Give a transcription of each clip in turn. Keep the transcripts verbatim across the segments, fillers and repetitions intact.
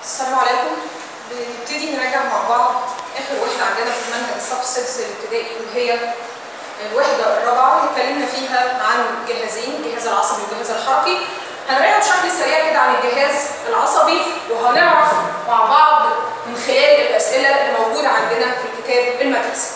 السلام عليكم. بنبتدي نراجع مع بعض اخر وحده عندنا في منهج الصف السادس الابتدائي وهي الوحده الرابعه اللي اتكلمنا فيها عن جهازين، الجهاز العصبي والجهاز الحركي. هنراجع بشكل سريع كده عن الجهاز العصبي وهنعرف مع بعض من خلال الاسئله اللي موجوده عندنا في الكتاب المدرسي.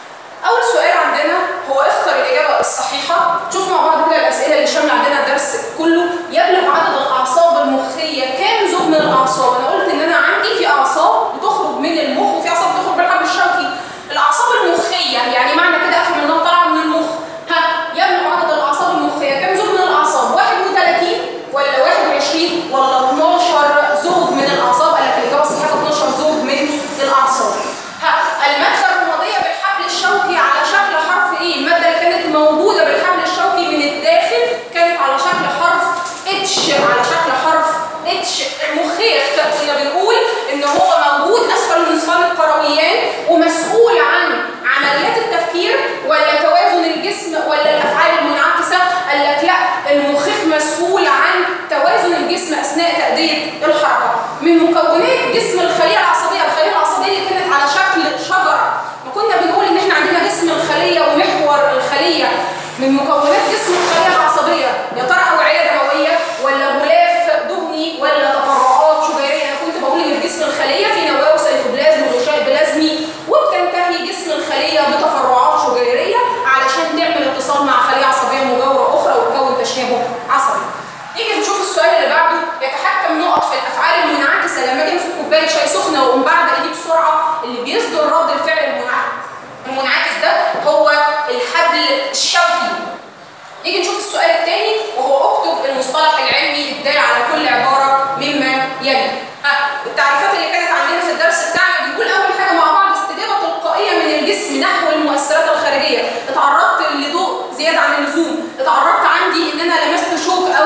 اول سؤال عندنا هو اختر الاجابه الصحيحه. شوف مع بعض كده الاسئله اللي شامله عندنا الدرس كله. يبلغ عدد الاعصاب المخيه كام زوج من الاعصاب؟ انا قلت ان انا عندي في اعصاب بتخرج من المخ وفي اعصاب بتخرج من الحبل الشوكي. الاعصاب المخيه يعني معنى كده افهم انها طالعه من المخ. ها يبلغ عدد الاعصاب المخيه كام زوج من الاعصاب؟ واحد وثلاثين ولا واحد وعشرين ولا اثناشر زوج من الاعصاب؟ قال لك الاجابه الصحيحه اثناشر زوج من الاعصاب. ها الماده الرماديه بالحبل الشوكي على شكل حرف ايه؟ الماده اللي كانت موجوده بالحبل الشوكي من الداخل كانت على شكل حرف اتش، على شكل حرف اتش. المخيخ كنا بنقول ان هو موجود اسفل نصفان القرويان ومسؤول عن عمليات التفكير ولا توازن الجسم ولا الافعال المنعكسه؟ قال لك لا، المخيخ مسؤول عن توازن الجسم اثناء تاديه الحركه. من مكونات جسم الخليه العصبيه، الخليه العصبيه اللي كانت على شكل شجره، ما كنا بنقول ان احنا عندنا جسم الخليه ومحور الخليه. من مكونات جسم الخليه العصبيه يا ترى اوعيه دمويه ولا غلاف دهني ولا تفرعات شجيريه؟ انا كنت بقول ان جسم الخليه في نواه وسيتوبلازم وغشاء بلازمي، وبتنتهي جسم الخليه بتفرعات شجيريه علشان تعمل اتصال مع خليه عصبيه مجاوره اخرى وتكون تشابه عصبي. نيجي نشوف السؤال اللي بعده. يتحكم نقط في الافعال المنعكسه لما اجي امسك كوبايه شاي سخنه واقوم بعد ايدي بسرعه، اللي بيصدر رد الفعل المنعكس المنعكس ده هو الحبل الشوكي. نيجي نشوف السؤال الثاني وهو اكتب المصطلح العلمي الدال على كل عباره مما يلي. ها التعريفات اللي كانت عندنا في الدرس بتاعنا بنقول اول حاجه مع بعض استجابه تلقائيه من الجسم نحو المؤثرات الخارجيه. اتعرضت لضوء زياده عن اللزوم، اتعرضت عندي ان انا لمست شوك او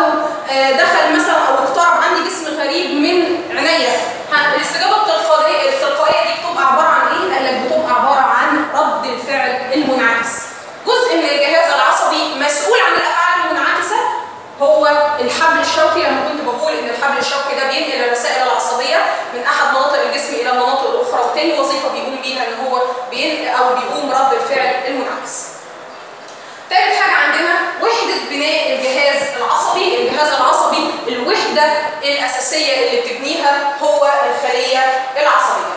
دخل مثلا او اقترب عندي جسم غريب من عينيا. ها الاستجابه التلقائيه التلقائيه دي بتبقى عباره عن ايه؟ قال لك بتبقى عباره عن رد الفعل المنعكس. جزء من الجهاز العصبي مسؤول عن الافعال المنعكسه هو الحبل الشوكي. لما كنت بقول ان الحبل الشوكي ده بينقل الرسائل العصبيه من احد مناطق الجسم الى المناطق الاخرى، وتاني وظيفه بيقوم بيها ان هو بينقل او بيقوم رد الفعل المنعكس. ثالث حاجه عندنا وحده بناء الجهاز العصبي. الجهاز العصبي الوحده الاساسيه اللي بتبنيها هو الخليه العصبيه.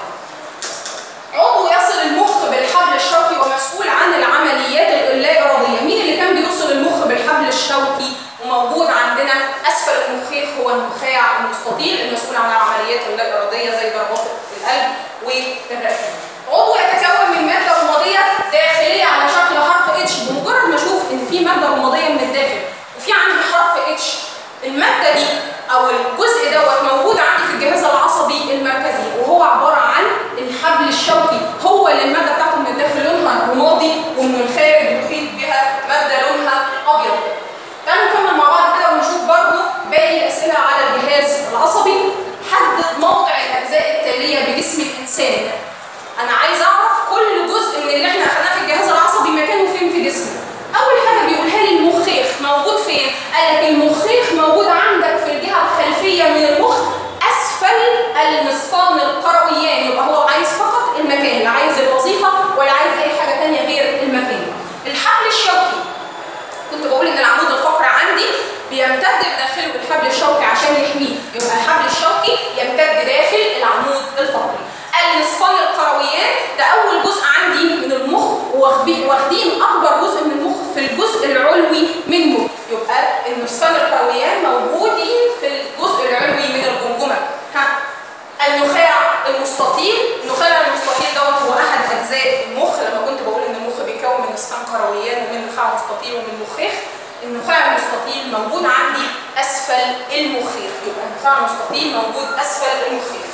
عضو يصل المخ بالحبل الشوكي ومسؤول عن العمليات اللا اراديه. مين اللي كان بيوصل المخ بالحبل الشوكي وموجود عندنا اسفل المخيخ؟ هو النخاع المستطيل المسؤول عن العمليات اللا اراديه زي ضربات القلب والرئه. عضو يتكون من ماده رماديه داخليه على شكل حرف اتش. بمجرد ما اشوف ان في ماده رماديه من الداخل وفي عندي حرف اتش، الماده دي او الجزء دوت موجود عندي في الجهاز العصبي المركزي وهو عباره عن الحبل الشوكي. هو اللي الماده بتاعته من الداخل لونها رمادي ومن الخارج محيط بها ماده لونها ابيض. تعالوا نكمل مع بعض كده ونشوف برضه باقي الاسئله على الجهاز العصبي. حدد موضع الاجزاء التاليه بجسم الانسان. انا عايز اعرف كل جزء من اللي احنا اخذناه في الجهاز العصبي مكانه فين في جسمه. اول حاجه بيقولها لي المخيخ موجود فين؟ قال لك المخيخ موجود عندك في الجهه الخلفيه من المخ اسفل النصفان القرويان. يبقى هو عايز فقط المكان، لا عايز الوظيفه ولا عايز اي حاجه ثانيه غير المكان. الحبل الشوكي كنت بقول ان العمود الفقري عندي بيمتد بداخله بالحبل الشوكي عشان يحميه، يبقى الحبل الشوكي يمتد داخل العمود الفقري. النصفان القرويان ده اول جزء عندي من المخ واخدين اكبر جزء من المخ في الجزء العلوي منه، يبقى النصفان القرويان موجودين في الجزء العلوي من الجمجمه. ها النخاع المستطيل، النخاع المستطيل دوت هو احد اجزاء المخ. لما كنت بقول ان المخ بيتكون من نصفان قرويان ومن نخاع مستطيل ومن مخيخ، النخاع المستطيل موجود عندي اسفل المخيخ، يبقى النخاع المستطيل موجود اسفل المخيخ.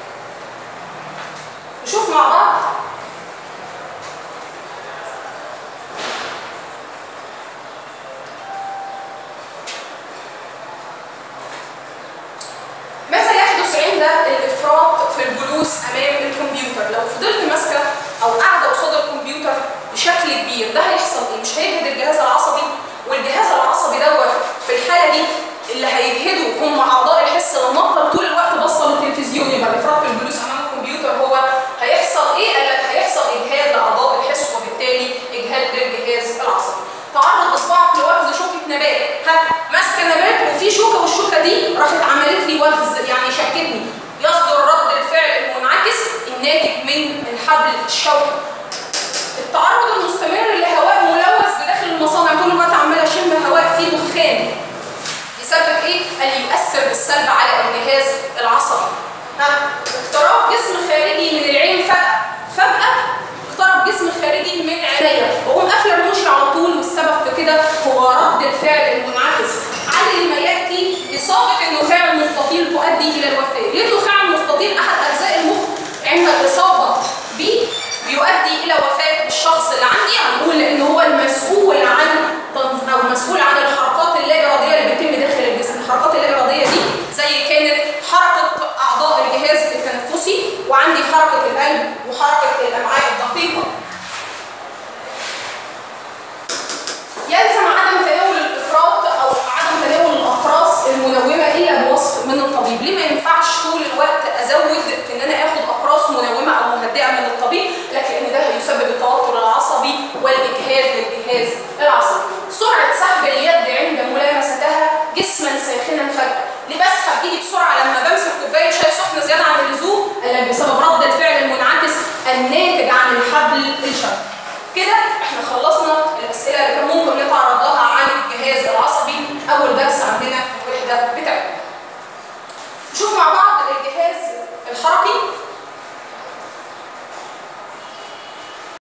نشوف مع بعض ماذا يحدث عند الافراط في الجلوس امام الكمبيوتر. لو فضلت ماسكه او قاعده قصاد الكمبيوتر بشكل كبير ده